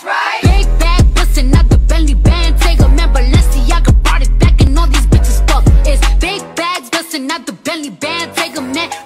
right. Big bag, bustin' out the Bentley band. Take a man, Balenciaga brought it back, and all these bitches fuck. It's big bags, bustin' out the Bentley band. Take a man.